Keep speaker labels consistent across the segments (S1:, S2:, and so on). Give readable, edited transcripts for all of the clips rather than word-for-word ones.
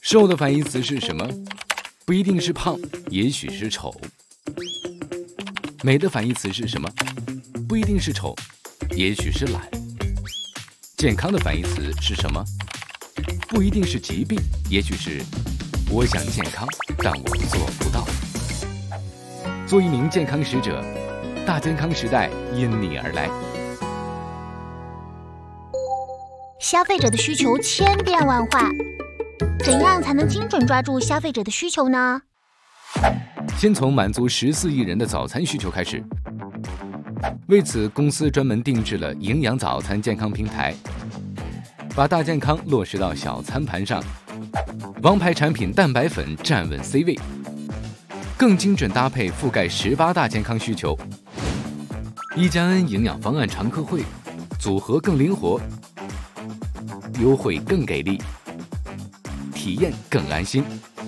S1: 瘦的反义词是什么？不一定是胖，也许是丑。美的反义词是什么？不一定是丑，也许是懒。健康的反义词是什么？不一定是疾病，也许是我想健康，但我做不到。做一名健康使者，大健康时代因你而来。
S2: 消费者的需求千变万化，怎样才能精准抓住消费者的需求呢？
S1: 先从满足14亿人的早餐需求开始。为此，公司专门定制了营养早餐健康平台，把大健康落实到小餐盘上。王牌产品蛋白粉站稳 C 位，更精准搭配覆盖18大健康需求。一加 N 营养方案常客会，组合更灵活，优惠更给力，体验更安心。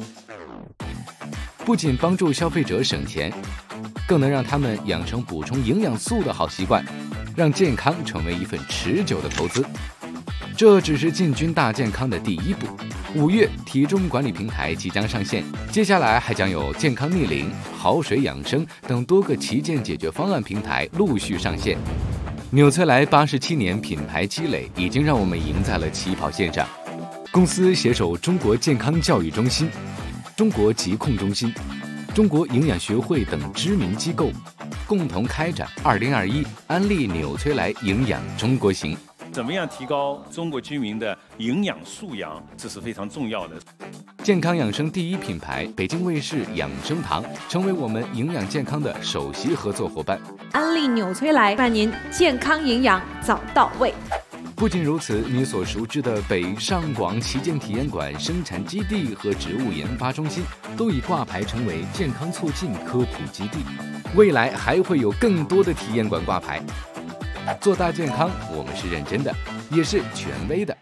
S1: 不仅帮助消费者省钱，更能让他们养成补充营养素的好习惯，让健康成为一份持久的投资。这只是进军大健康的第一步。5月，体重管理平台即将上线，接下来还将有健康逆龄、好水养生等多个旗舰解决方案平台陆续上线。纽崔莱87年品牌积累已经让我们赢在了起跑线上。公司携手中国健康教育中心、中国疾控中心、中国营养学会等知名机构，共同开展2021安利纽崔莱营养中国行。
S3: 怎么样提高中国居民的营养素养，这是非常重要的。
S1: 健康养生第一品牌北京卫视养生堂成为我们营养健康的首席合作伙伴。
S4: 安利纽崔莱伴您健康营养早到位。
S1: 不仅如此，你所熟知的北上广旗舰体验馆、生产基地和植物研发中心都已挂牌成为健康促进科普基地，未来还会有更多的体验馆挂牌。做大健康，我们是认真的，也是权威的。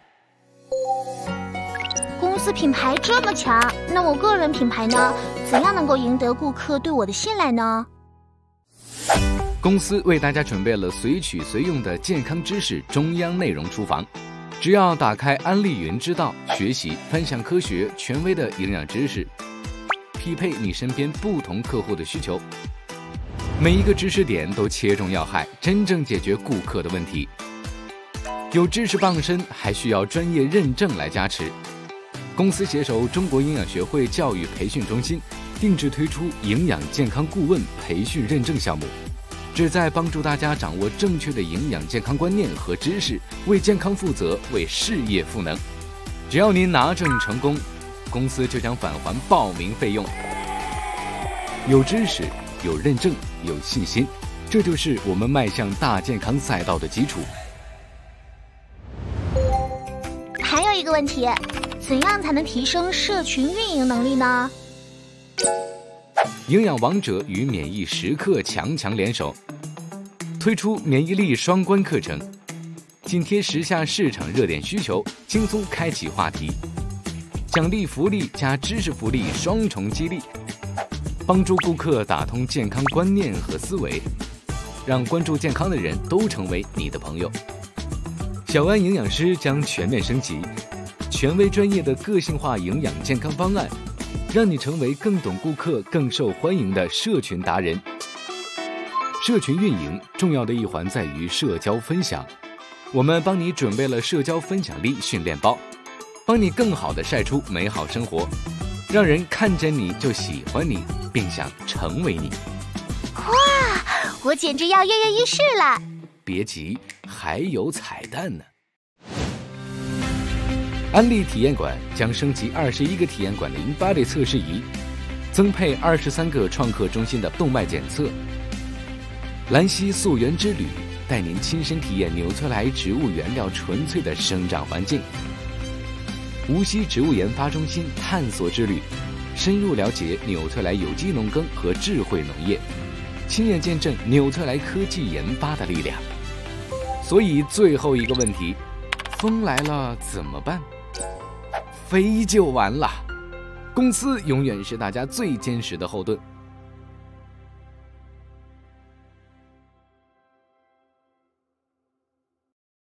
S2: 公司品牌这么强，那我个人品牌呢？怎样能够赢得顾客对我的信赖呢？
S1: 公司为大家准备了随取随用的健康知识中央内容厨房，只要打开安利云知道，学习分享科学权威的营养知识，匹配你身边不同客户的需求。每一个知识点都切中要害，真正解决顾客的问题。有知识傍身，还需要专业认证来加持。公司携手中国营养学会教育培训中心，定制推出营养健康顾问培训认证项目，旨在帮助大家掌握正确的营养健康观念和知识，为健康负责，为事业赋能。只要您拿证成功，公司就将返还报名费用。有知识，有认证，有信心，这就是我们迈向大健康赛道的基础。
S2: 还有一个问题，怎样才能提升社群运营能力呢？
S1: 营养王者与免疫时刻强联手，推出免疫力双关课程，紧贴时下市场热点需求，轻松开启话题，奖励福利加知识福利双重激励，帮助顾客打通健康观念和思维，让关注健康的人都成为你的朋友。小安营养师将全面升级，权威专业的个性化营养健康方案，让你成为更懂顾客、更受欢迎的社群达人。社群运营重要的一环在于社交分享，我们帮你准备了社交分享力训练包，帮你更好地晒出美好生活，让人看见你就喜欢你，并想成为你。
S2: 哇，我简直要跃跃欲试了！
S1: 别急，还有彩蛋呢。安利体验馆将升级21个体验馆的 InBody 测试仪，增配23个创客中心的动脉检测。兰溪溯源之旅带您亲身体验纽崔莱植物原料纯粹的生长环境。无锡植物研发中心探索之旅，深入了解纽崔莱有机农耕和智慧农业，亲眼见证纽崔莱科技研发的力量。所以最后一个问题，风来了怎么办？飞就完了。公司永远是大家最坚实的后盾，